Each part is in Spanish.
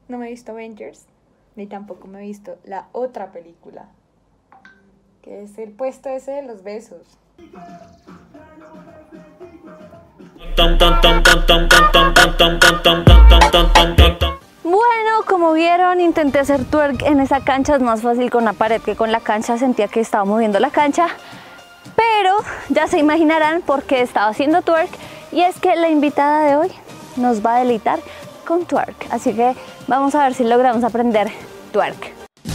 No me he visto Avengers, ni tampoco me he visto la otra película, que es el puesto ese de los besos. Bueno, como vieron, intenté hacer twerk en esa cancha. Es más fácil con la pared que con la cancha. Sentía que estaba moviendo la cancha, pero ya se imaginarán por qué estaba haciendo twerk. Y es que la invitada de hoy nos va a deleitar con twerk. Así que vamos a ver si logramos aprender twerk.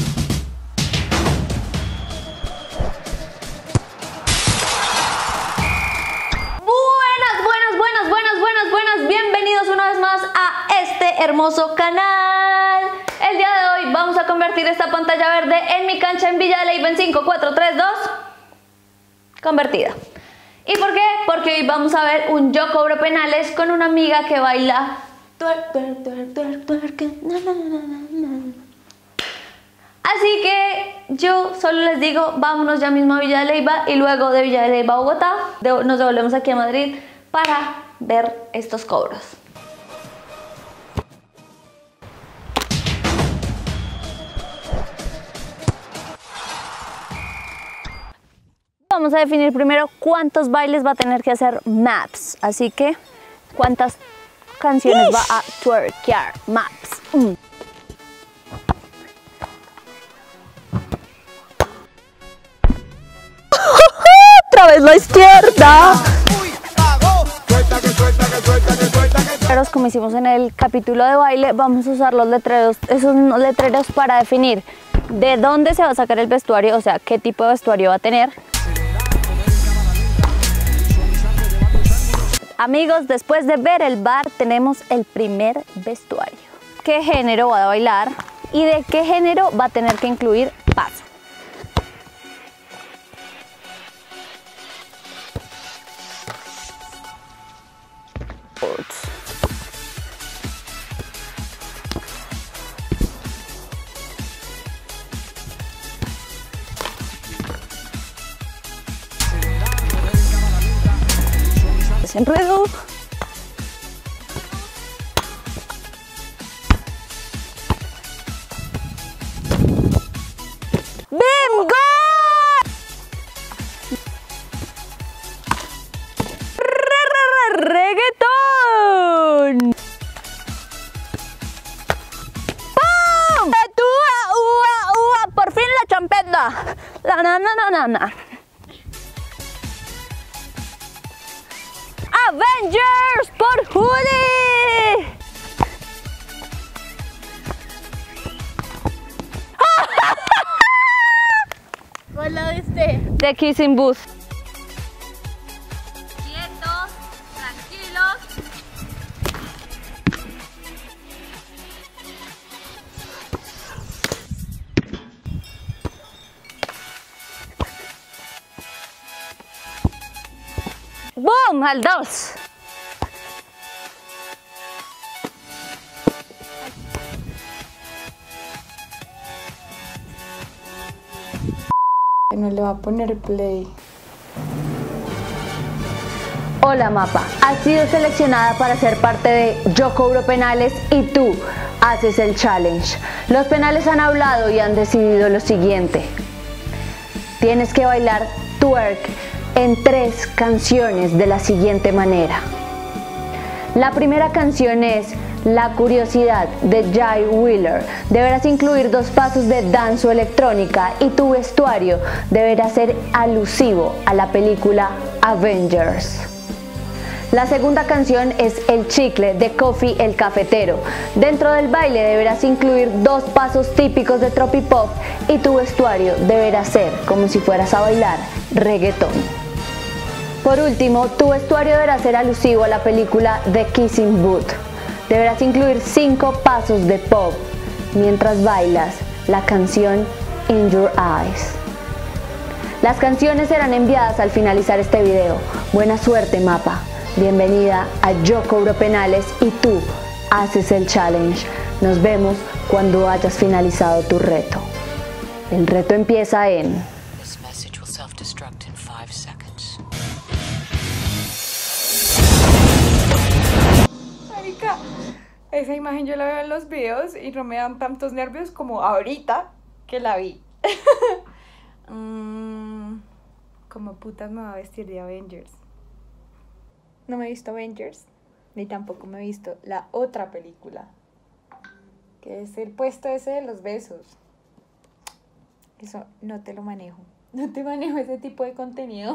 Bienvenidos una vez más a este hermoso canal. El día de hoy vamos a convertir esta pantalla verde en mi cancha en Villa de Leyva en 5, 4, 3, 2. Convertida. ¿Y por qué? Porque hoy vamos a ver un Yo Cobro Penales con una amiga que baila twerk, twerk, twerk, twerk, twerk, na, na, na, na. Así que yo solo les digo, vámonos ya mismo a Villa de Leyva y luego de Villa de Leyva a Bogotá nos devolvemos aquí a Madrid para ver estos cobros. Vamos a definir primero cuántos bailes va a tener que hacer Maps. Así que, ¿cuántas canciones va a twerkear Maps? ¡Otra vez la izquierda! Como hicimos en el capítulo de baile, vamos a usar los letreros, esos letreros para definir de dónde se va a sacar el vestuario, o sea, qué tipo de vestuario va a tener. Amigos, después de ver el bar, tenemos el primer vestuario. ¿Qué género va a bailar y de qué género va a tener que incluir paso? Enredo. ¡Bingo! ¡Reggaetón! ¡Pum! ¡Por fin la champeta! La na na na na na. Avengers por Juli. ¿Cuál la viste? The Kissing Booth. Quietos, tranquilos. ¡Boom! Al 2. No le va a poner play. Hola Mapa, has sido seleccionada para ser parte de Yo Cobro Penales y tú haces el challenge. Los penales han hablado y han decidido lo siguiente. Tienes que bailar twerk en 3 canciones de la siguiente manera. La primera canción es La Curiosidad de Jay Wheeler. Deberás incluir 2 pasos de danza electrónica y tu vestuario deberá ser alusivo a la película Avengers. La segunda canción es El Chicle de Kofi el Cafetero. Dentro del baile deberás incluir 2 pasos típicos de Tropipop y tu vestuario deberá ser como si fueras a bailar reggaetón. Por último, tu vestuario deberá ser alusivo a la película The Kissing Booth. Deberás incluir 5 pasos de pop mientras bailas la canción In Your Eyes. Las canciones serán enviadas al finalizar este video. Buena suerte, Mapa. Bienvenida a Yo Cobro Penales y tú haces el challenge. Nos vemos cuando hayas finalizado tu reto. El reto empieza en... This message will self-destruct in 5 seconds. Marica, Esa imagen yo la veo en los videos y no me dan tantos nervios como ahorita que la vi. ¿Cómo putas me va a vestir de Avengers? No me he visto Avengers, ni tampoco me he visto la otra película, que es el puesto ese de los besos. Eso no te lo manejo. No te manejo ese tipo de contenido.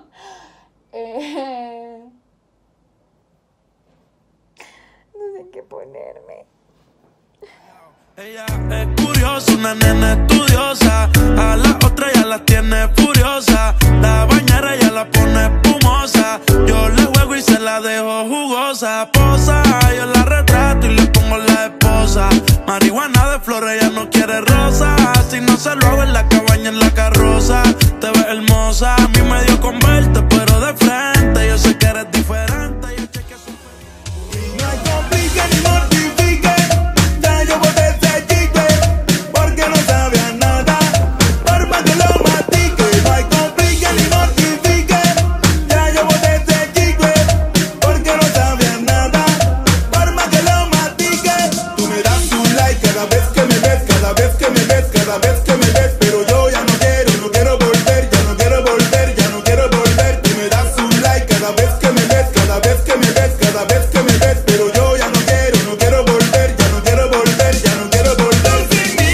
No sé qué ponerme. Ella es curiosa, una nena estudiosa. A la otra ya la tiene furiosa. La bañera ya la pone espumosa. Yo le juego y se la dejo jugosa. Posa, yo la retrato y le pongo la esposa. Marihuana de flores, ella no quiere rosa. Si no se lo hago en la cabaña, en la carroza. Te ves hermosa, a mí me dio con verte, pero de frente. Yo sé que eres diferente. Yo chequeé su perfil. No hay complique ni mortifique. Ya yo boté ese chique, porque no sabía nada. Por más que lo matique. No hay complique ni mortifique. Ya yo boté ese chique, porque no sabía nada. Por más que lo matique. Tú me das un like cada vez que me ves, cada vez que me ves, cada vez que me ves. Pero yo ya no quiero volver, ya no quiero volver, ya no quiero volver. Tú me das un like cada vez que me ves, cada vez que me ves, cada vez que me ves. Pero yo ya no quiero volver, ya no quiero volver, ya no quiero volver sin mí.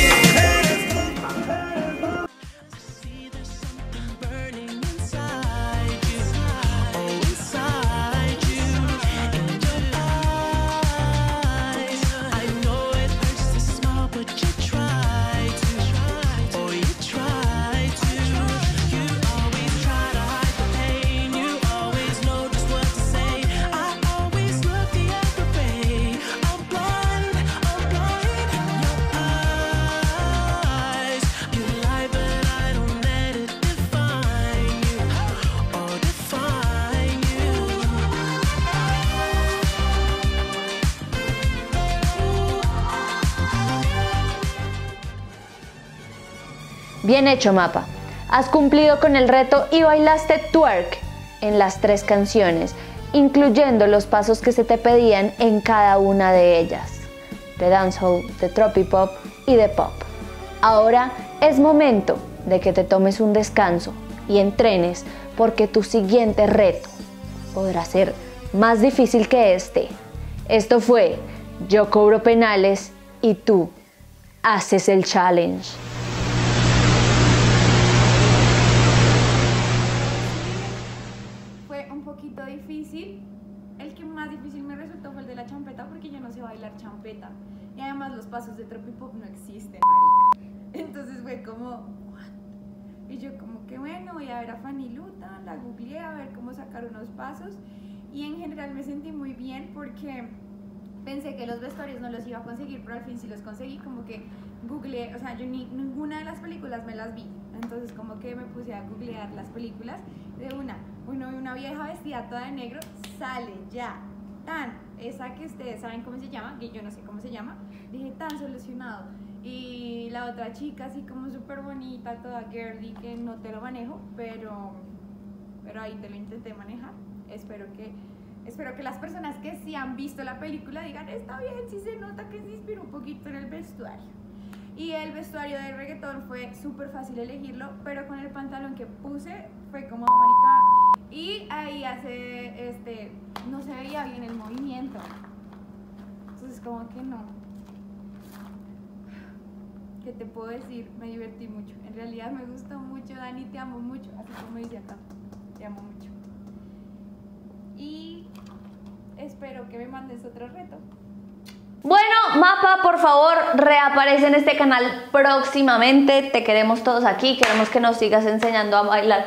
Bien hecho, Mapa. Has cumplido con el reto y bailaste twerk en las 3 canciones, incluyendo los pasos que se te pedían en cada una de ellas, de dancehall, de tropipop y de pop. Ahora es momento de que te tomes un descanso y entrenes, porque tu siguiente reto podrá ser más difícil que este. Esto fue Yo Cobro Penales y tú haces el challenge. Fue un poquito difícil. El que más difícil me resultó fue el de la champeta, porque yo no sé bailar champeta. Y además los pasos de tropipop no existen, marica. Entonces fue como, ¿what? Y yo como que bueno, voy a ver a Fanny Luta, la googleé a ver cómo sacar unos pasos. Y en general me sentí muy bien porque pensé que los vestuarios no los iba a conseguir, pero al fin sí los conseguí. Como que googleé, o sea, yo ninguna de las películas me las vi. Entonces como que me puse a googlear las películas de una vieja vestida toda de negro, sale ya, esa que ustedes saben cómo se llama, que yo no sé cómo se llama, dije tan solucionado. Y la otra chica así como súper bonita, toda girly, que no te lo manejo, pero ahí te lo intenté manejar. Espero que las personas que sí han visto la película digan, está bien, sí se nota que se inspiró un poquito en el vestuario. Y el vestuario de reggaetón fue súper fácil elegirlo, pero con el pantalón que puse fue como marica. Y ahí no se veía bien el movimiento. Entonces como que no. ¿Qué te puedo decir? Me divertí mucho. En realidad me gustó mucho, Dani, te amo mucho. Así como dice acá, te amo mucho. Y espero que me mandes otro reto. Bueno, Mapa, por favor, reaparece en este canal próximamente. Te queremos todos aquí, queremos que nos sigas enseñando a bailar.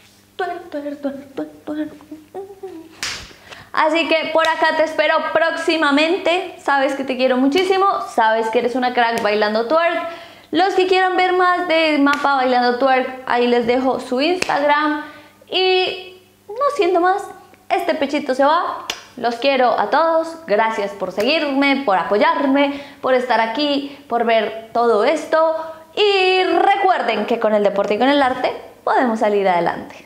Así que por acá te espero próximamente. Sabes que te quiero muchísimo, sabes que eres una crack bailando twerk. Los que quieran ver más de Mapa bailando twerk, ahí les dejo su Instagram. Y no siendo más, este pechito se va. Los quiero a todos, gracias por seguirme, por apoyarme, por estar aquí, por ver todo esto. Y recuerden que con el deporte y con el arte podemos salir adelante.